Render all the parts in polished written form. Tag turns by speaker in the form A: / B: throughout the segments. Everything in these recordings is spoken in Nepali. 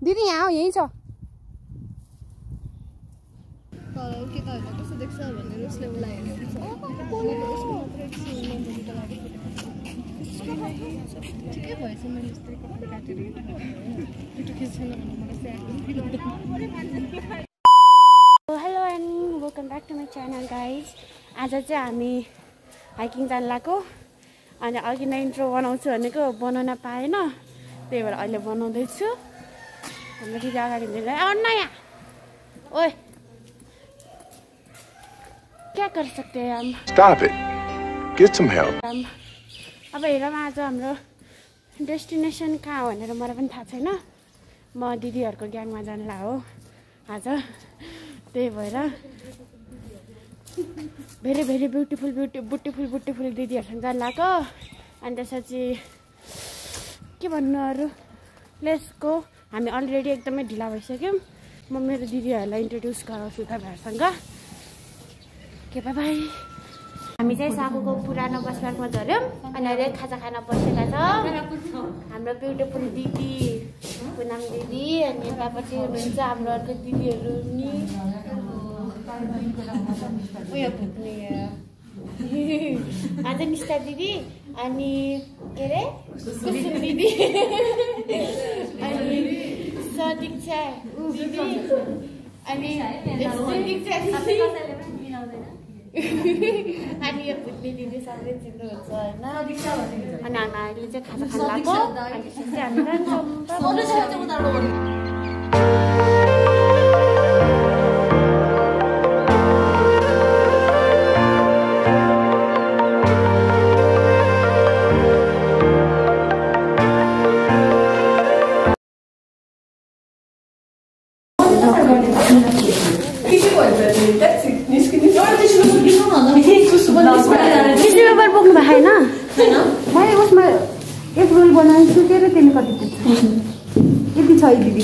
A: दिदी यहाँ हो यही छ
B: के त हैन कस्तो देख्छ भनेर उसले उलाई हेरेको छ ठिकै भएछ मैले यस्तै कपडा काटेर पिटो खिच्दैन भने मलाई स्याड पनि
A: hello and welcome back to my channel guys आज चाहिँ हामी हाइकिङ जान लागेको अनि अघि नै इन्ट्रो बनाउँछु भनेको बनाउन पाएन त्यही भएर अहिले बनाउँदैछु हाम्रो दिदी अगाडि मिलेर आउनु न यहाँ ओए क्या कर सकते हैं हम
C: Stop it. Get some help.
A: अब हेरौँ आज हाम्रो डेस्टिनेसन कहाँ हो भनेर मलाई पनि थाहा छैन म दिदीहरूको ग्याङमा जानला हो आज त्यही भएर भेरी भेरी ब्युटिफुल दिदीहरूसँग जान लाग्यो अनि त्यसपछि के भन्नु अरू लेट्स गो हामी अलरेडी एकदमै ढिला भइसक्यौँ म मेरो दिदीहरूलाई इन्ट्रोड्युस गराउँछु तपाईँहरूसँग के बाई हामी चाहिँ सागुको पुरानो बसपार्कमा झऱ्यौँ अनि अहिले खाजा खान बसेका छौँ हाम्रो ब्युटिफुल दिदी पुनम दिदी अनि यतापट्टि हुनुहुन्छ हाम्रो अर्को दिदीहरू नि आज निष्ठा दिदी अनि के अरे कुसुम दिदी अनि सदीक्षा दिदी अनि अनि यो भुट्ने दिदी सबै चिन्नुहुन्छ होइन अनि हामी अहिले चाहिँ खाना खान लाग्यो अनि त्यसपछि हामी जान्छौँ बोक्नु भएको छैन मैले उसमा एक रोल बनाएर सुकेर त्यसले कति पुग्छ यति छ दिदी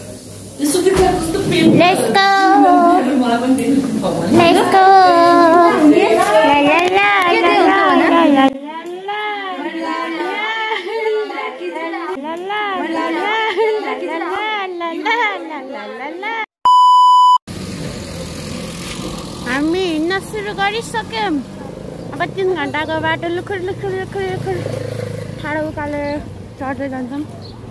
A: हामी हिँड्न सुरु गरिसक्यौँ अब 3 घन्टाको बाटो लुखुर ठाडो उकालेर चढ्दै जान्छौँ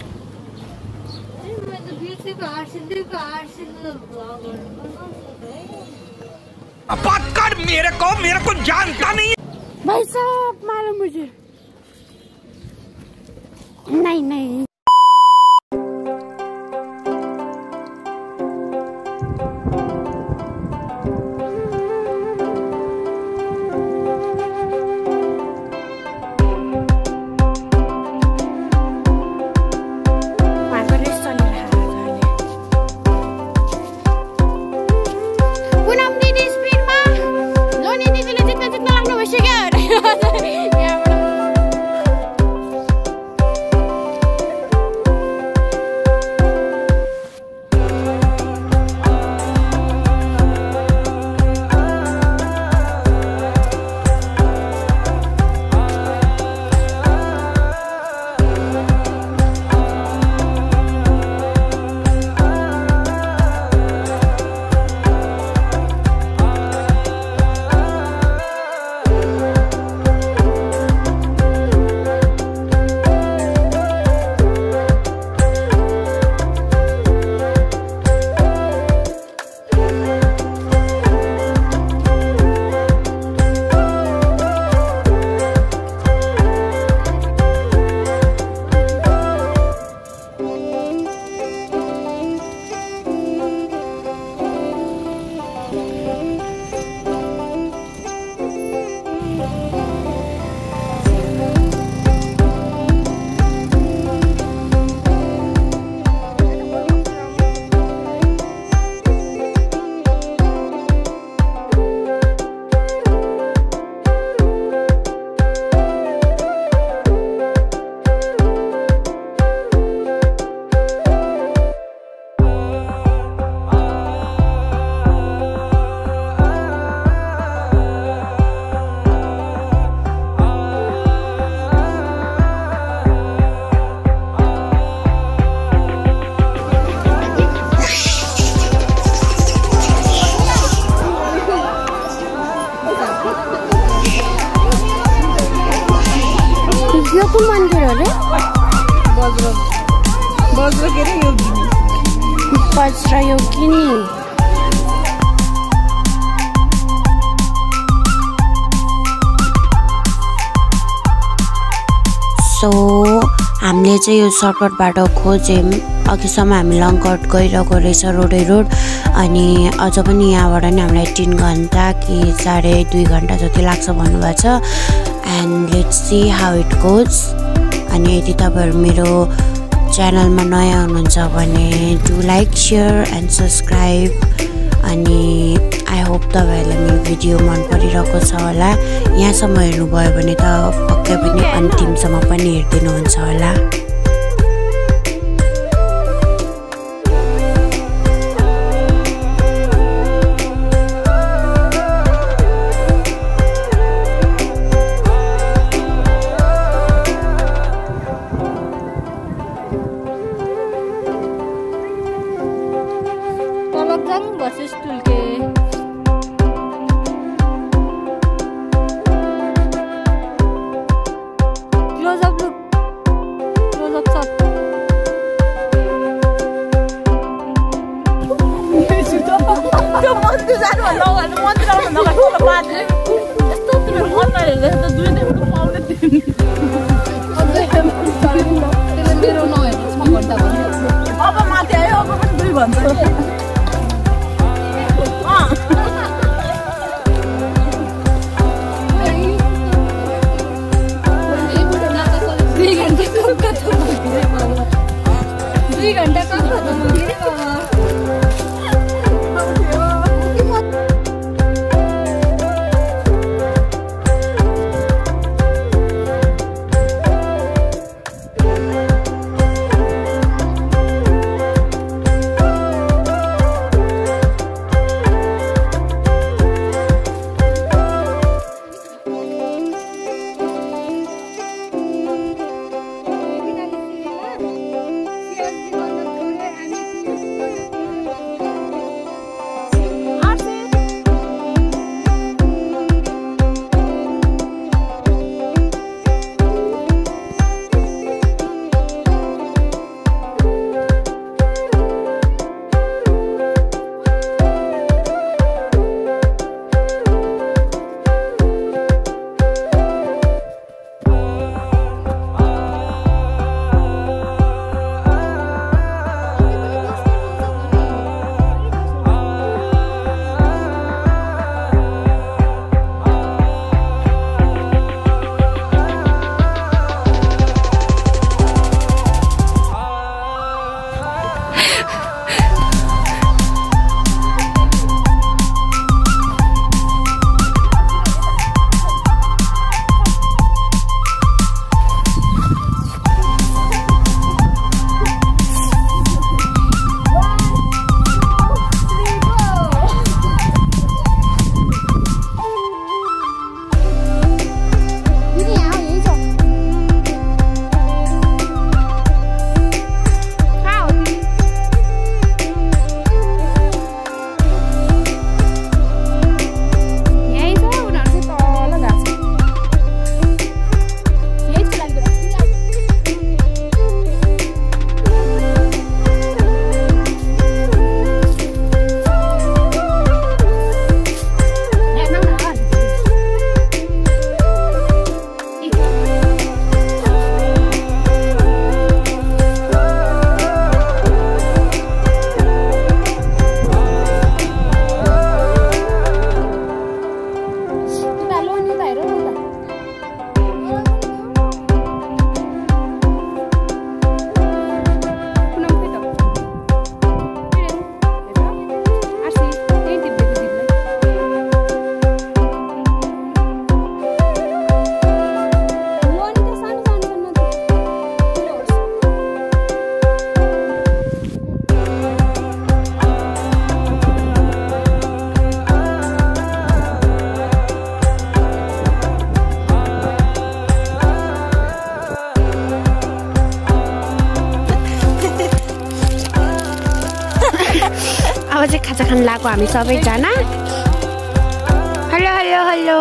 D: मेरे को जानता नहीं
A: भाई साहब मालूम मुझे नहीं आवाज रह्यो कि नि सो हामीले चाहिँ यो सर्टकट बाटो खोज्यौँ अघिसम्म हामी लङ कट गइरहेको रहेछ रोडै रोड अनि अझ पनि यहाँबाट नि हामीलाई 3 घन्टा कि 2.5 घन्टा जति लाग्छ भन्नुभएको छ and let's see how it goes अनि यदि तपाईँहरू मेरो च्यानलमा नयाँ हुनुहुन्छ भने do like share and subscribe अनि आई होप तपाईँहरूलाई मेरो भिडियो मन परिरहेको छ होला यहाँसम्म हेर्नुभयो भने त पक्कै पनि अन्तिमसम्म पनि हेरिदिनुहुन्छ होला अब चाहिँ खाजा खान लागेको हामी सबैजना। हेलो हेलो हेलो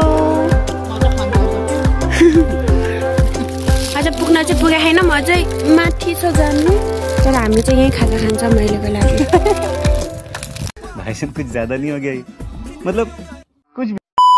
A: अझ पुग्न चाहिँ पुगेको छैन, म अझै माथि छ जानु, तर हामी चाहिँ यहीँ खाजा खान्छौँ अहिलेको लागि।
E: भाषण कुछ ज्यादा नहीं हो गया ये? मतलब कुछ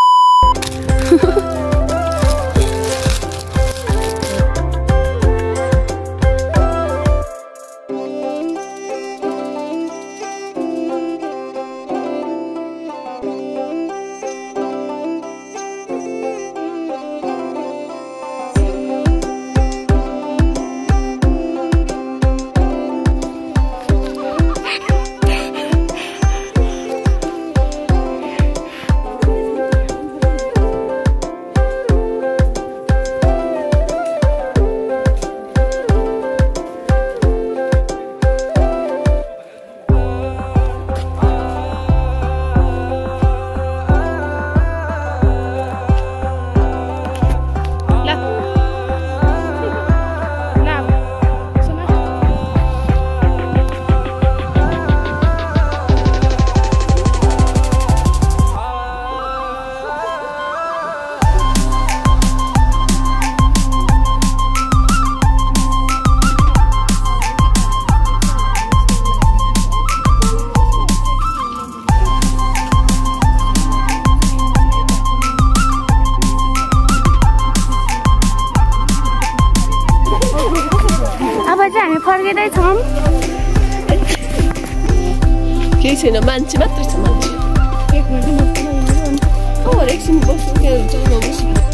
A: फर्किँदैछौँ।
B: केही छैन, मान्छे मात्रै छ, मान्छे एकछिन बस्नु, त्यहाँ हुन्छ, म बस्छु।